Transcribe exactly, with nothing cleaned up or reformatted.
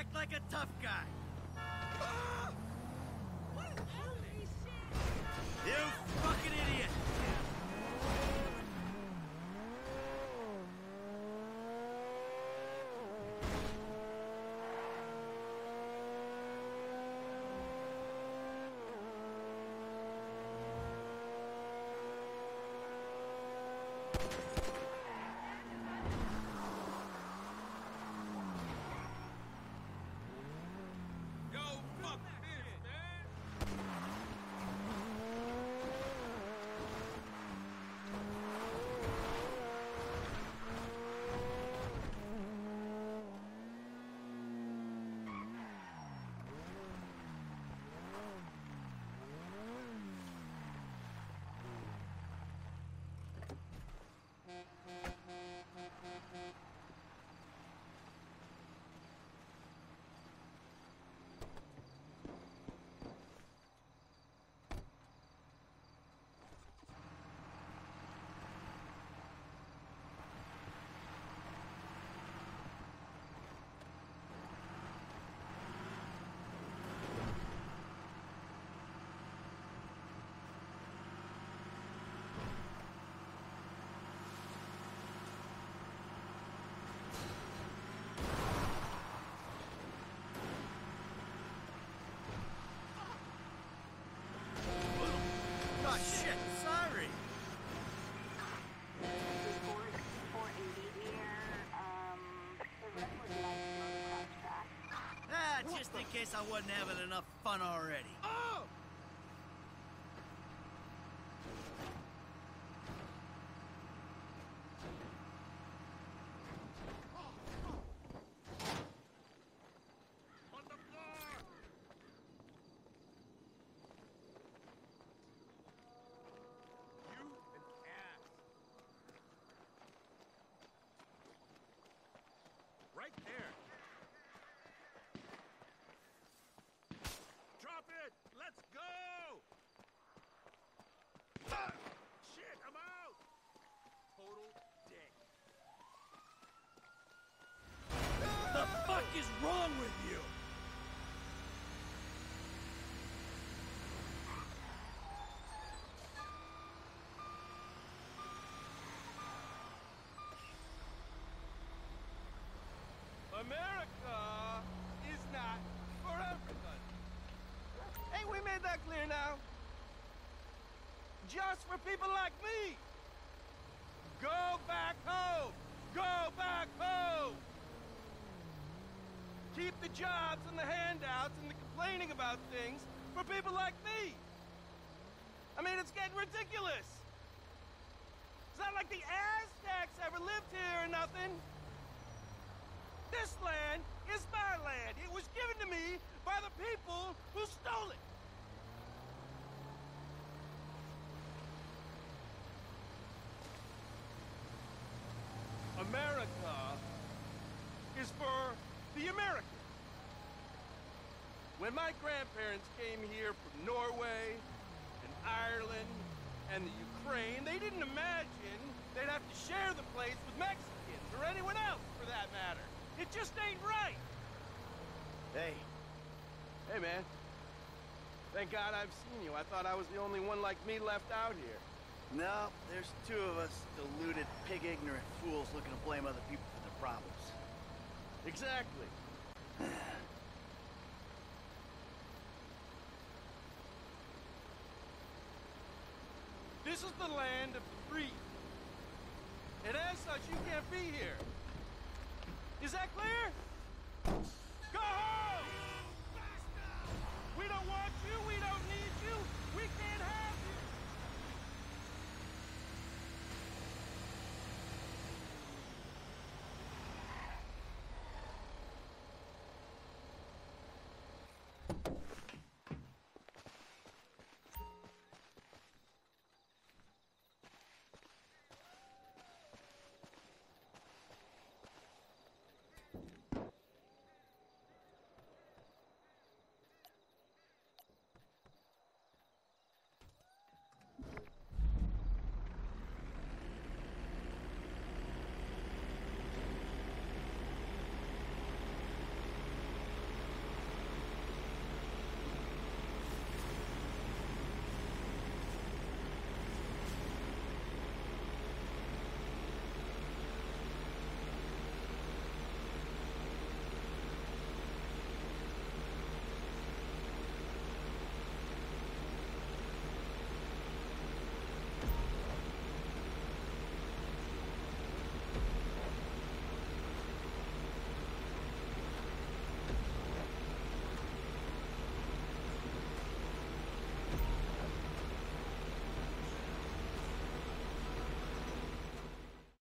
Act like a tough guy. Ah! You fucking idiot! Oh, shit, sorry. Ah, just in case I wasn't having enough fun already. Oh! Right there. Drop it! Let's go! Ah, shit, I'm out! Total dick. The fuck is wrong with you? America is not for everybody. Ain't we made that clear now? Just for people like me. Go back home. Go back home. Keep the jobs and the handouts and the complaining about things for people like me. I mean, it's getting ridiculous. It's not like the Aztecs ever lived here or nothing. This land is my land. It was given to me by the people who stole it. America is for the Americans. When my grandparents came here from Norway and Ireland and the Ukraine, they didn't imagine they'd have to share the place with Mexicans or anyone else for that matter. It just ain't right! Hey. Hey, man. Thank God I've seen you. I thought I was the only one like me left out here. No, there's two of us deluded, pig-ignorant fools looking to blame other people for their problems. Exactly. This is the land of the free. And as such, you can't be here. Is that clear?